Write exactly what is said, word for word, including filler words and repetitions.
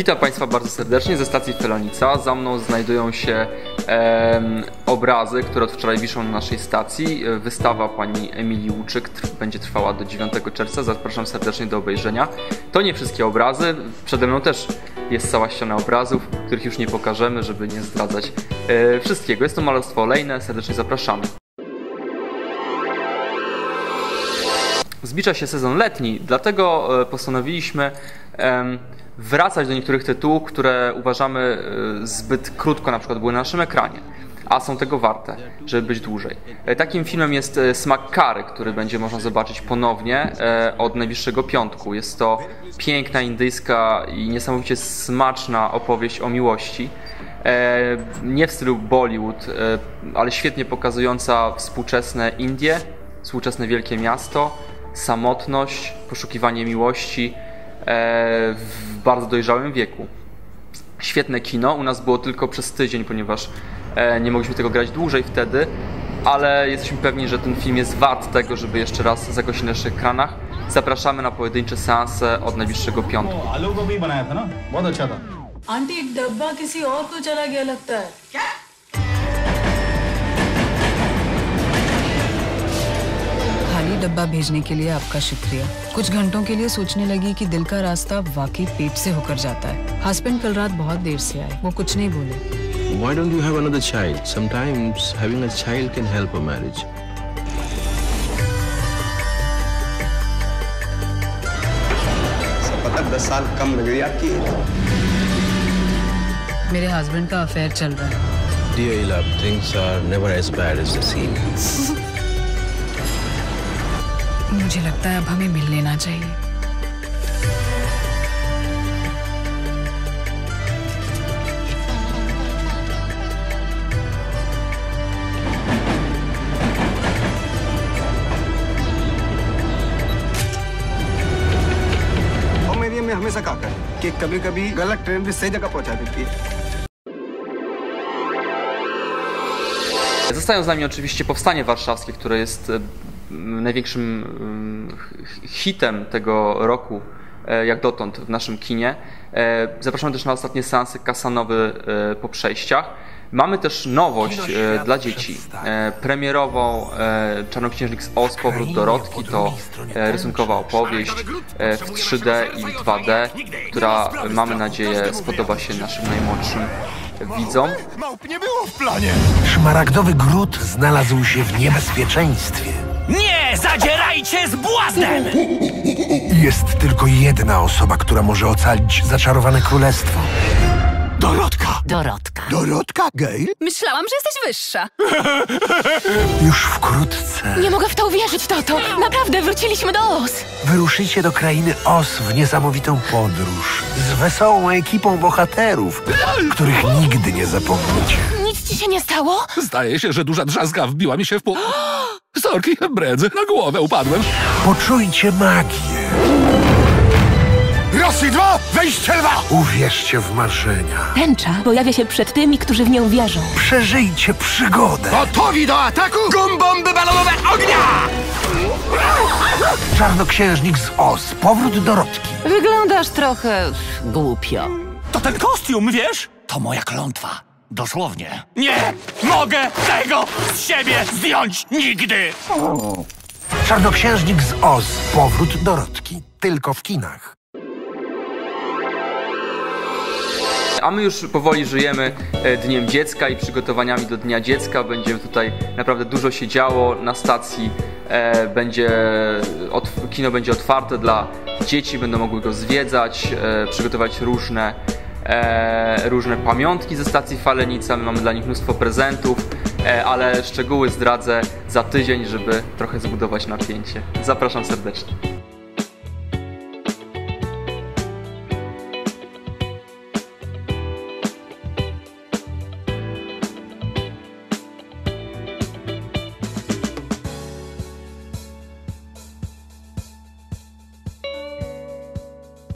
Witam Państwa bardzo serdecznie ze stacji Felonica. Za mną znajdują się e, obrazy, które od wczoraj wiszą na naszej stacji. Wystawa pani Emilii Łuczyk będzie trwała do dziewiątego czerwca. Zapraszam serdecznie do obejrzenia. To nie wszystkie obrazy. Przede mną też jest cała ściana obrazów, których już nie pokażemy, żeby nie zdradzać e, wszystkiego. Jest to malarstwo olejne. Serdecznie zapraszamy. Zbliża się sezon letni, dlatego postanowiliśmy wracać do niektórych tytułów, które uważamy zbyt krótko na przykład były na naszym ekranie, a są tego warte, żeby być dłużej. Takim filmem jest Smak kary, który będzie można zobaczyć ponownie od najbliższego piątku. Jest to piękna, indyjska i niesamowicie smaczna opowieść o miłości. Nie w stylu Bollywood, ale świetnie pokazująca współczesne Indie, współczesne wielkie miasto, samotność, poszukiwanie miłości w bardzo dojrzałym wieku. Świetne kino, u nas było tylko przez tydzień, ponieważ nie mogliśmy tego grać dłużej wtedy, ale jesteśmy pewni, że ten film jest wart tego, żeby jeszcze raz zagościć na naszych ekranach. Zapraszamy na pojedyncze seanse od najbliższego piątku. Aunty एक डब्बा किसी और को चला गया लगता है। क्या? खाली डब्बा भेजने के लिए आपका शुक्रिया। कुछ घंटों के लिए सोचने लगी कि दिल का रास्ता वाकई पेट से होकर जाता है। हस्बैंड कल रात बहुत देर से आए, वो कुछ नहीं बोले। Why don't you have another child? Sometimes having a child can help a marriage. पता दस साल कम लग रही आपकी। मेरे हस्बैंड का अफेयर चल रहा है। Dear love, things are never as bad as they seem. मुझे लगता है अब हमें मिल लेना चाहिए। में हमेशा कहा कर कि कभी-कभी गलत ट्रेन भी सही जगह पहुंचा देती है. Zostają z nami oczywiście Powstanie Warszawskie, które jest największym hitem tego roku, jak dotąd w naszym kinie. Zapraszamy też na ostatnie seansy kasanowe po przejściach. Mamy też nowość dla dzieci. Premierową Czarnoksiężnik z Oz, Powrót Dorotki. To rysunkowa opowieść w trzy D i dwa D, która, mamy nadzieję, spodoba się naszym najmłodszym widzom. Małp nie było w planie! Szmaragdowy gród znalazł się w niebezpieczeństwie. Nie zadzierajcie z błaznem! Jest tylko jedna osoba, która może ocalić zaczarowane królestwo. Dorotka! Dorotka. Dorotka Gale? Myślałam, że jesteś wyższa. Już wkrótce Nie mogę w to uwierzyć, Toto. Naprawdę wróciliśmy do Oz. wyruszycie do krainy Oz w niesamowitą podróż z wesołą ekipą bohaterów, których nigdy nie zapomnicie. Nic ci się nie stało? Zdaje się, że duża drzazga wbiła mi się w pół. Sorki, bredzę, na głowę upadłem. Poczujcie magię. Rosji dwa, wejście lwa! Uwierzcie w marzenia. Tęcza pojawia się przed tymi, którzy w nią wierzą. Przeżyjcie przygodę. Gotowi do ataku? Gumbomby balonowe ognia! Czarnoksiężnik z Oz. Powrót Dorotki. Wyglądasz trochę głupio. To ten kostium, wiesz? To moja klątwa. Dosłownie. Nie mogę tego z siebie zdjąć nigdy! Czarnoksiężnik z Oz. Powrót Dorotki. Tylko w kinach. A my już powoli żyjemy Dniem Dziecka i przygotowaniami do Dnia Dziecka. Będzie tutaj naprawdę dużo się działo na stacji. Będzie, kino będzie otwarte dla dzieci, będą mogły go zwiedzać, przygotować różne, różne pamiątki ze stacji Falenica. My mamy dla nich mnóstwo prezentów, ale szczegóły zdradzę za tydzień, żeby trochę zbudować napięcie. Zapraszam serdecznie.